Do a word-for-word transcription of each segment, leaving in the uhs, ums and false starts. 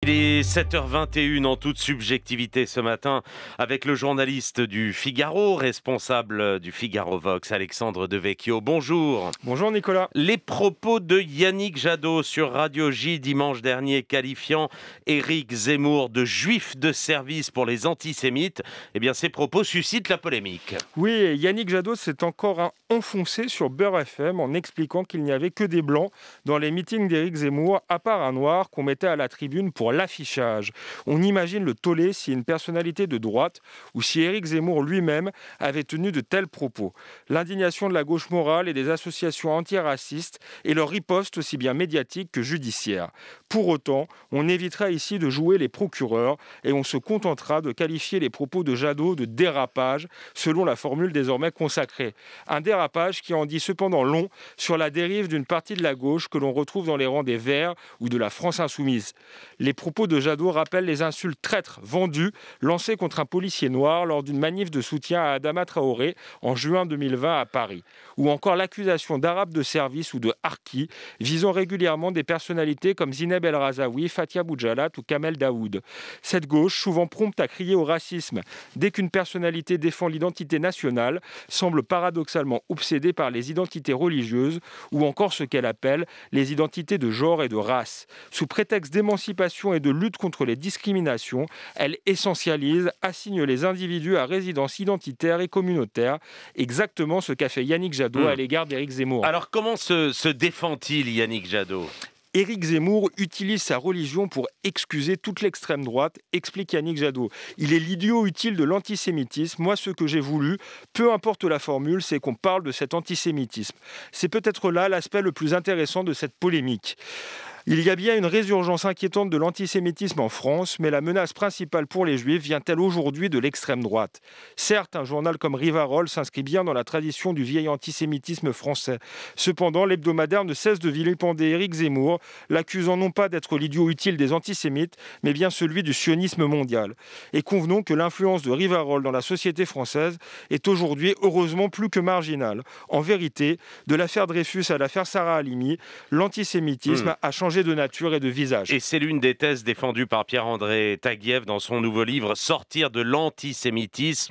Il est sept heures vingt et une en toute subjectivité ce matin avec le journaliste du Figaro, responsable du Figaro Vox, Alexandre Devecchio. Bonjour. Bonjour Nicolas. Les propos de Yannick Jadot sur Radio J dimanche dernier qualifiant Éric Zemmour de juif de service pour les antisémites, eh bien ces propos suscitent la polémique. Oui, Yannick Jadot s'est encore enfoncé sur Beurre F M en expliquant qu'il n'y avait que des blancs dans les meetings d'Éric Zemmour, à part un noir qu'on mettait à la tribune pour l'affichage. On imagine le tollé si une personnalité de droite ou si Éric Zemmour lui-même avait tenu de tels propos. L'indignation de la gauche morale et des associations antiracistes et leur riposte aussi bien médiatique que judiciaire. Pour autant, on évitera ici de jouer les procureurs et on se contentera de qualifier les propos de Jadot de dérapage, selon la formule désormais consacrée. Un dérapage qui en dit cependant long sur la dérive d'une partie de la gauche que l'on retrouve dans les rangs des Verts ou de la France Insoumise. Les propos de Jadot rappellent les insultes traîtres vendues lancées contre un policier noir lors d'une manif de soutien à Adama Traoré en juin deux mille vingt à Paris. Ou encore l'accusation d'arabe de service ou de harki visant régulièrement des personnalités comme Zineb El Razaoui, Fatia Boujalat ou Kamel Daoud. Cette gauche, souvent prompte à crier au racisme dès qu'une personnalité défend l'identité nationale, semble paradoxalement obsédée par les identités religieuses ou encore ce qu'elle appelle les identités de genre et de race. Sous prétexte d'émancipation et de lutte contre les discriminations, elle essentialise, assigne les individus à résidence identitaire et communautaire, exactement ce qu'a fait Yannick Jadot mmh. à l'égard d'Éric Zemmour. Alors comment se, se défend-il Yannick Jadot ? Éric Zemmour utilise sa religion pour excuser toute l'extrême droite, explique Yannick Jadot. Il est l'idiot utile de l'antisémitisme. Moi, ce que j'ai voulu, peu importe la formule, c'est qu'on parle de cet antisémitisme. C'est peut-être là l'aspect le plus intéressant de cette polémique. Il y a bien une résurgence inquiétante de l'antisémitisme en France, mais la menace principale pour les Juifs vient-elle aujourd'hui de l'extrême droite ? Certes, un journal comme Rivarol s'inscrit bien dans la tradition du vieil antisémitisme français. Cependant, l'hebdomadaire ne cesse de vilipender Éric Zemmour, l'accusant non pas d'être l'idiot utile des antisémites, mais bien celui du sionisme mondial. Et convenons que l'influence de Rivarol dans la société française est aujourd'hui heureusement plus que marginale. En vérité, de l'affaire Dreyfus à l'affaire Sarah Halimi, l'antisémitisme mmh. a changé de nature et de visage. Et c'est l'une des thèses défendues par Pierre-André Taguieff dans son nouveau livre « Sortir de l'antisémitisme »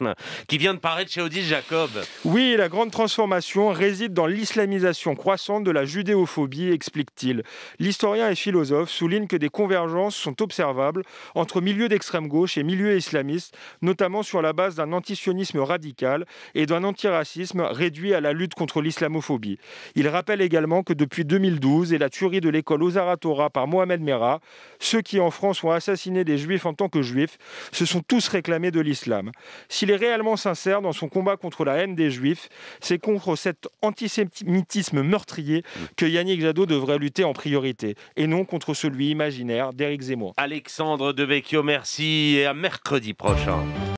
qui vient de paraître chez Odile Jacob. Oui, la grande transformation réside dans l'islamisation croissante de la judéophobie, explique-t-il. L'historien et philosophe souligne que des convergences sont observables entre milieux d'extrême gauche et milieux islamistes, notamment sur la base d'un antisionisme radical et d'un antiracisme réduit à la lutte contre l'islamophobie. Il rappelle également que depuis deux mille douze et la tuerie de l'école Ozara Torah par Mohamed Merah, ceux qui en France ont assassiné des juifs en tant que juifs se sont tous réclamés de l'islam. S'il est réellement sincère dans son combat contre la haine des juifs, c'est contre cet antisémitisme meurtrier que Yannick Jadot devrait lutter en priorité, et non contre celui imaginaire d'Éric Zemmour. Alexandre Devecchio, merci et à mercredi prochain.